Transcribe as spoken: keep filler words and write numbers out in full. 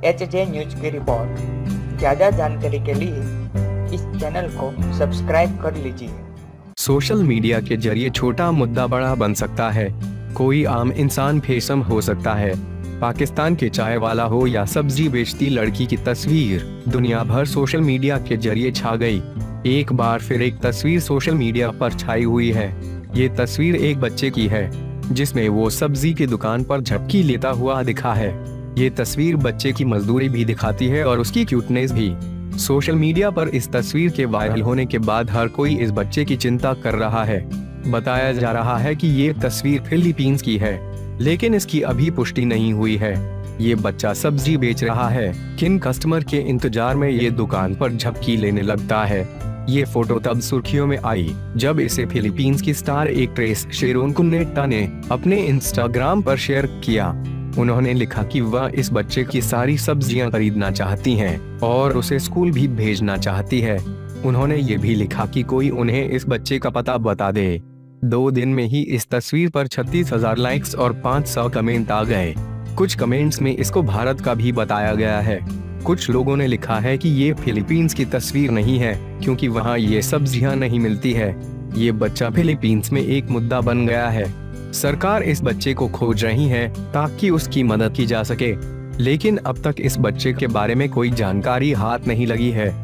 H J news की report. ज़्यादा जानकारी के लिए इस चैनल को सब्सक्राइब कर लीजिए। सोशल मीडिया के जरिए छोटा मुद्दा बड़ा बन सकता है। कोई आम इंसान फेसम हो सकता है। पाकिस्तान के चाय वाला हो या सब्जी बेचती लड़की की तस्वीर दुनिया भर सोशल मीडिया के जरिए छा गई। एक बार फिर एक तस्वीर सोशल मीडिया पर छाई हुई है। ये तस्वीर एक बच्चे की है जिसमें वो सब्जी की दुकान पर झपकी लेता हुआ दिखा है। ये तस्वीर बच्चे की मजदूरी भी दिखाती है और उसकी क्यूटनेस भी। सोशल मीडिया पर इस तस्वीर के वायरल होने के बाद हर कोई इस बच्चे की चिंता कर रहा है। बताया जा रहा है कि ये तस्वीर फिलीपींस की है, लेकिन इसकी अभी पुष्टि नहीं हुई है। ये बच्चा सब्जी बेच रहा है, किन कस्टमर के इंतजार में ये दुकान पर झपकी लेने लगता है। ये फोटो तब सुर्खियों में आई जब इसे फिलीपींस की स्टार एक्ट्रेस शेरोन कुन्नेट्टा ने अपने इंस्टाग्राम पर शेयर किया। उन्होंने लिखा कि वह इस बच्चे की सारी सब्जियां खरीदना चाहती हैं और उसे स्कूल भी भेजना चाहती है। उन्होंने ये भी लिखा कि कोई उन्हें इस बच्चे का पता बता दे। दो दिन में ही इस तस्वीर पर छत्तीस हजार लाइक्स और पाँच सौ कमेंट आ गए। कुछ कमेंट्स में इसको भारत का भी बताया गया है। कुछ लोगों ने लिखा है कि ये फिलीपींस की तस्वीर नहीं है क्योंकि वहाँ ये सब्जियां नहीं मिलती है। ये बच्चा फिलीपींस में एक मुद्दा बन गया है। सरकार इस बच्चे को खोज रही है ताकि उसकी मदद की जा सके, लेकिन अब तक इस बच्चे के बारे में कोई जानकारी हाथ नहीं लगी है।